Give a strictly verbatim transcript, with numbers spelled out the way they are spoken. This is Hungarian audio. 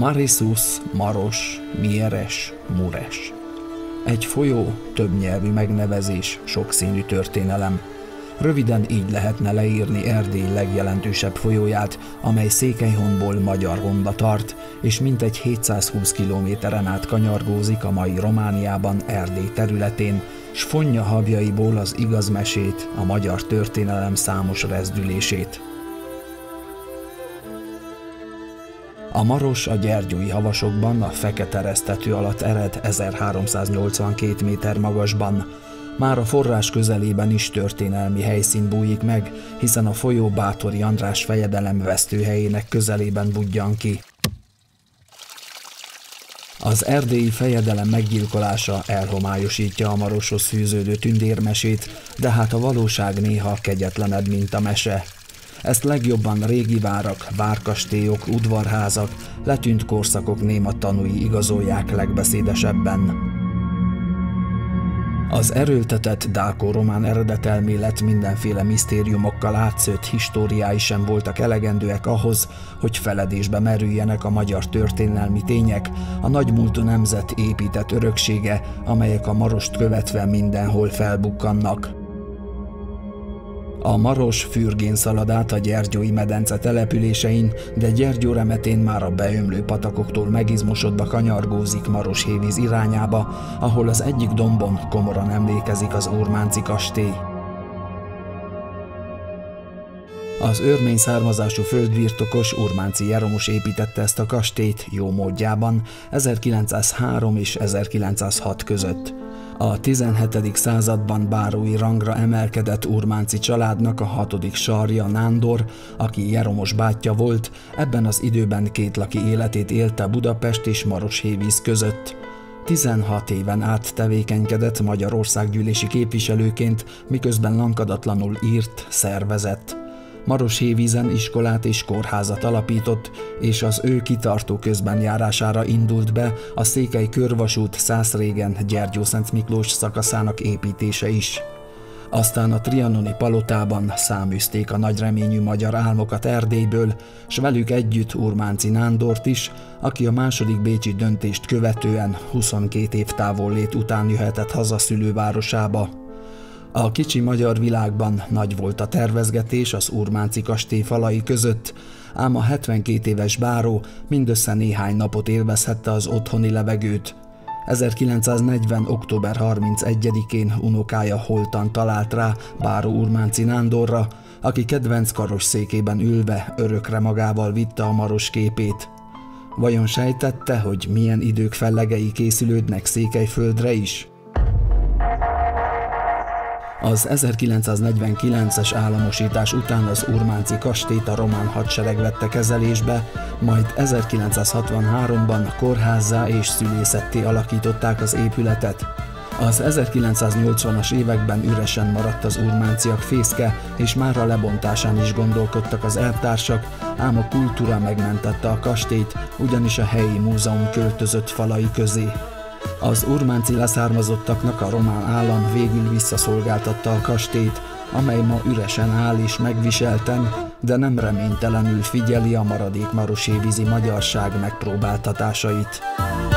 Marissus, Maros, Mieres, Mures. Egy folyó, többnyelvű megnevezés, sokszínű történelem. Röviden így lehetne leírni Erdély legjelentősebb folyóját, amely Székelyhonból Magyarhonba tart, és mintegy hétszázhúsz kilométeren át kanyargózik a mai Romániában, Erdély területén, s fonja havjaiból az igaz mesét, a magyar történelem számos rezdülését. A Maros a gyergyói havasokban, a Fekete-Resztető alatt ered ezerháromszáznyolcvankét méter magasban. Már a forrás közelében is történelmi helyszín bújik meg, hiszen a folyó Báthori András fejedelem vesztőhelyének közelében budjan ki. Az erdélyi fejedelem meggyilkolása elhomályosítja a Maroshoz fűződő tündérmesét, de hát a valóság néha kegyetlenebb, mint a mese. Ezt legjobban régi várak, várkastélyok, udvarházak, letűnt korszakok néma tanúi igazolják legbeszédesebben. Az erőltetett dáko-román eredetelmélet mindenféle misztériumokkal átszőtt históriái sem voltak elegendőek ahhoz, hogy feledésbe merüljenek a magyar történelmi tények, a nagymúltú nemzet épített öröksége, amelyek a Marost követve mindenhol felbukkannak. A Maros fürgén szalad át a Gyergyói medence településein, de Gyergyó remetén már a beömlő patakoktól megizmosodva kanyargózik Maroshévíz irányába, ahol az egyik dombon komoran emlékezik az Urmánci kastély. Az örmény származású földbirtokos Urmánci Jeromos építette ezt a kastélyt jó módjában ezerkilencszázhárom és ezerkilencszázhat között. A tizenhetedik században bárói rangra emelkedett Urmánci családnak a hatodik sarja, Nándor, aki Jeromos bátyja volt, ebben az időben kétlaki életét élte Budapest és Maroshévíz között. tizenhat éven át tevékenykedett Magyarországgyűlési képviselőként, miközben lankadatlanul írt, szervezett. Maroshévízen iskolát és kórházat alapított, és az ő kitartó közbenjárására indult be a Székely körvasút Szászrégen Gyergyószent Miklós szakaszának építése is. Aztán a trianoni palotában száműzték a nagyreményű magyar álmokat Erdélyből, s velük együtt Urmánci Nándort is, aki a második bécsi döntést követően huszonkét év távollét után jöhetett haza szülővárosába. A kicsi magyar világban nagy volt a tervezgetés az Urmánci kastély falai között, ám a hetvenkét éves báró mindössze néhány napot élvezhette az otthoni levegőt. ezerkilencszáznegyven. október harmincegyedikén unokája holtan talált rá báró Urmánci Nándorra, aki kedvenc karosszékében ülve örökre magával vitte a Maros képét. Vajon sejtette, hogy milyen idők fellegei készülődnek Székelyföldre is? Az ezerkilencszáznegyvenkilences államosítás után az Urmánci kastélyt a román hadsereg vette kezelésbe, majd ezerkilencszázhatvanháromban kórházzá és szülészetté alakították az épületet. Az ezerkilencszáznyolcvanas években üresen maradt az urmánciak fészke, és már a lebontásán is gondolkodtak az elvtársak, ám a kultúra megmentette a kastélyt, ugyanis a helyi múzeum költözött falai közé. Az urmánci leszármazottaknak a román állam végül visszaszolgáltatta a kastélyt, amely ma üresen áll és megviselten, de nem reménytelenül figyeli a maradék maroshévízi magyarság megpróbáltatásait.